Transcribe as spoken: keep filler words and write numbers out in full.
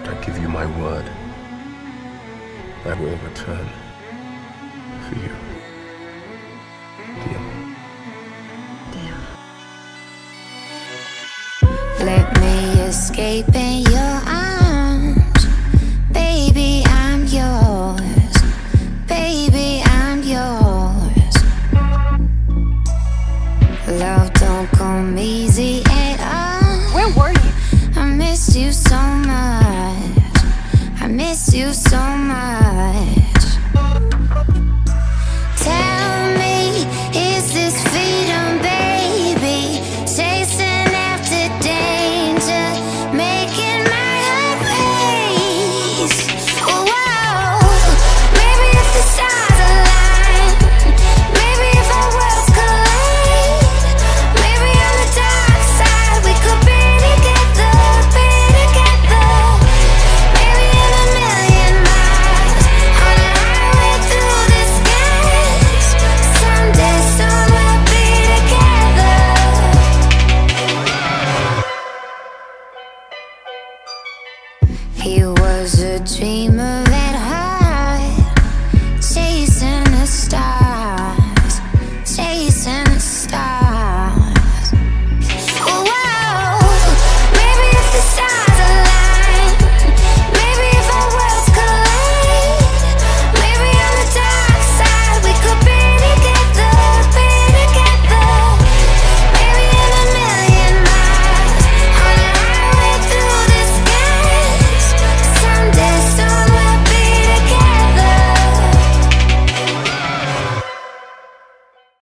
I give you my word. I will return for you. Deal. Deal. Let me escape in your arms. Baby, I'm yours. Baby, I'm yours. Love don't come easy at all. Where were you? I missed you so much. I miss you so much.